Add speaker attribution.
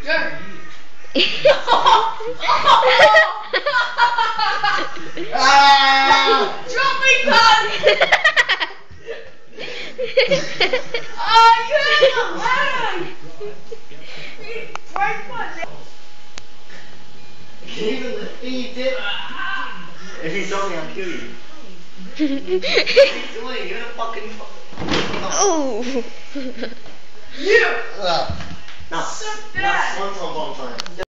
Speaker 1: Jumping pad! Oh, you had a lag! Right foot.
Speaker 2: Even the feet did. If you tell me, I'll kill you. What are you doing? You're gonna fucking.
Speaker 3: Oh!
Speaker 1: You!
Speaker 2: No.
Speaker 1: Suck
Speaker 2: Not
Speaker 1: that!
Speaker 2: one time.